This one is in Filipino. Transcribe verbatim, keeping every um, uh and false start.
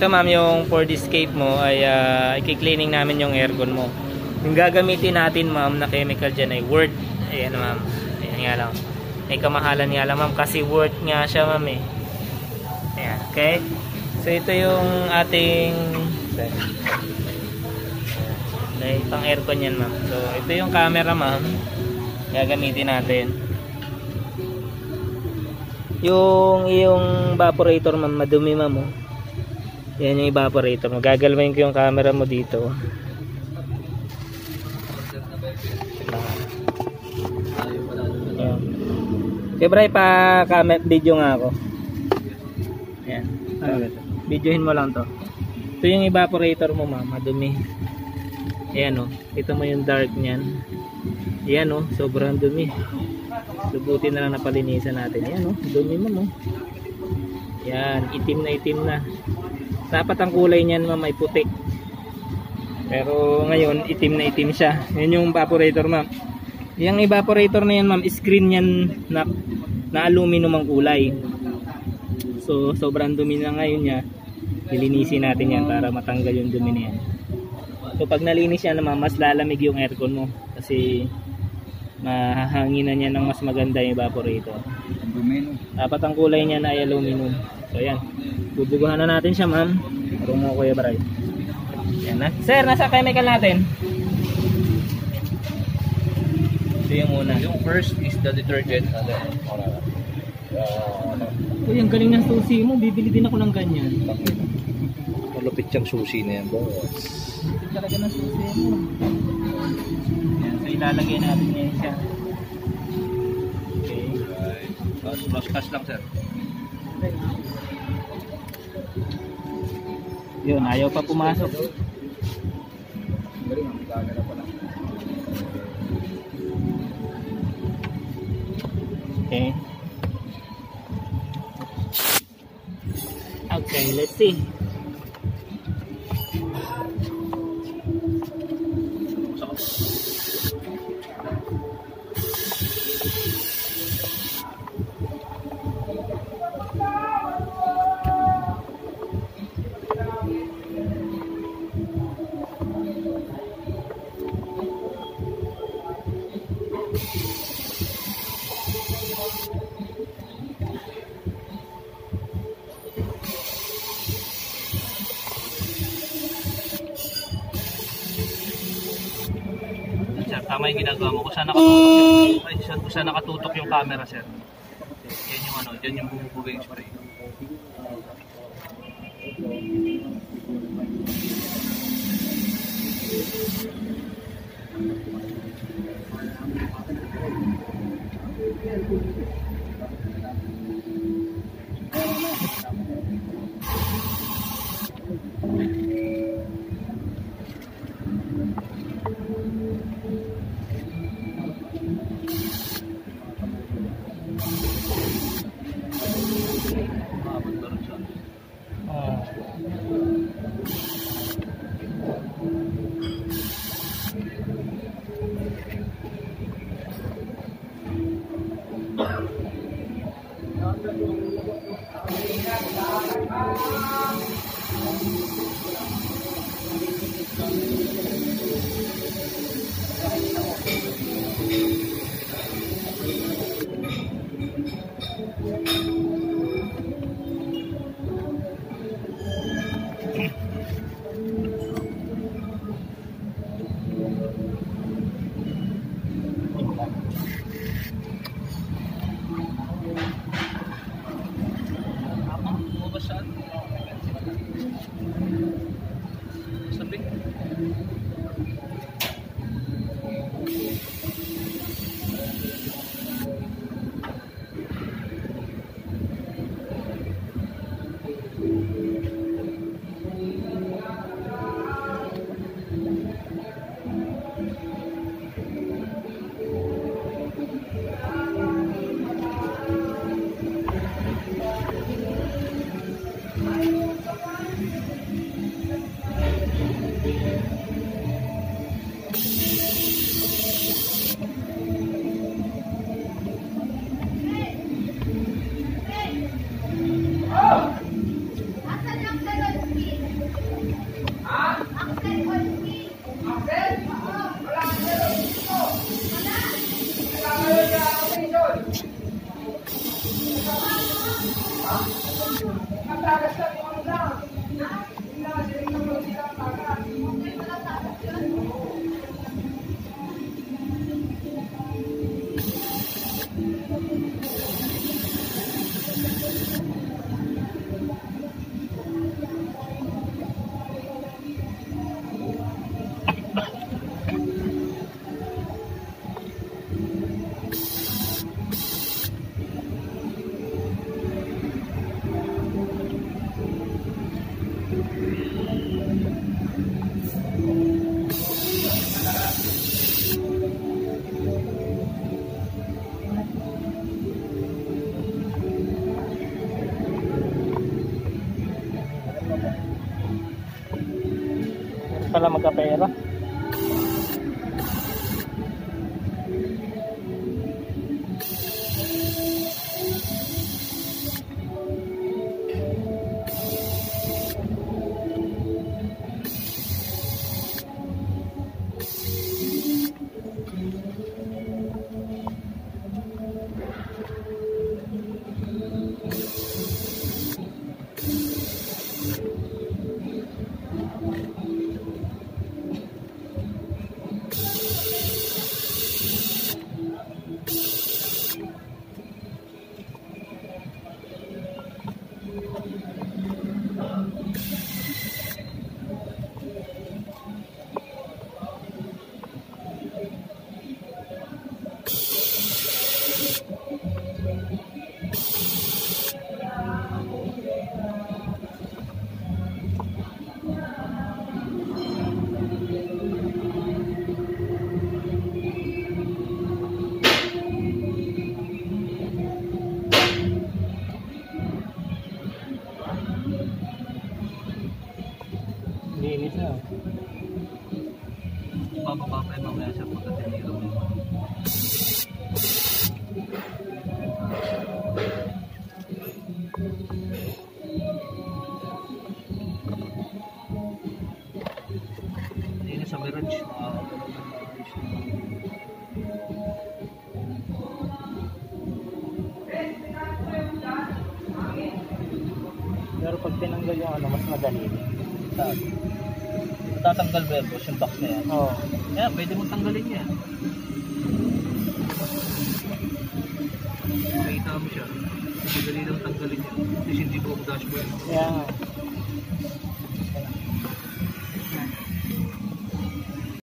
Ito ma'am, yung for this escape mo ay uh, i-cleaning namin yung aircon mo. Yung gagamitin natin ma'am na chemical dyan ay Word. Ayan ma'am. Ayan nga lang. May kamahalan nga lang ma'am kasi Word nga siya ma'am eh. Ayan. Okay. So ito yung ating okay, pang aircon yan ma'am. So ito yung camera ma'am. Gagamitin natin. Yung yung evaporator ma'am, madumi ma'am oh. Yan yung evaporator mo. Gagalawin ko yung camera mo dito. Ayan. Okay bray, pa camera video nga ako. Ayan. Videohin mo lang to. Ito yung evaporator mo ma'am, madumi. Ayan oh. Ito mo yung dark niyan. Ayan oh, sobrang dumi. Lubutin na lang na palinisan natin. Ayan oh, dumi mo oh. Yan, itim na itim na. Dapat ang kulay niyan ma'am ay puti. Pero ngayon itim na itim siya. Yan yung evaporator ma'am. Yung evaporator na yan ma'am, screen yan na, na aluminum ang kulay. So sobrang dumi na ngayon niya. Lilinisin natin yan para matanggal yung dumi na yan. So pag nalinis yan ma'am, mas lalamig yung aircon mo. Kasi mahahanginan niya ng mas maganda yung evaporator. Dapat ang kulay niya na ay aluminum. So ayan, bubugahan na natin siya ma'am. Marunong mo kuya Bray. Yan na. Sir, nasa chemical natin? Ito yung muna. Yung first is the detergent. And then, uh, uy, ang galing ng susi mo. Bibili din ako ng ganyan. malupit yung susi na yan boss. Malupit talaga ng susi mo. Yan, so ilalagay natin yan siya. Okay. Right. Tapos cross cast lang sir. Yun, ayaw pa pumasok. Okay. Okay, let's see. Tama yung ginagawa mo. Kung saan nakatutok yung, ay, kung saan nakatutok yung camera, sir. Yan yung ano, yan yung bumubuga yung spray. Pala magkapera. Linis na. Bababa pa yung mamaya siya pagka tiniro mo. Linis sa Mirage. Pero pag tinanggal yung ano, mas madali. Saan? Tatanggal verbos yung box na yan. Oo. Yan, pwede mong tanggalin yan. Makita mo siya. Madali lang tanggalin yan. Kasi hindi buong dashboard. Kaya nga.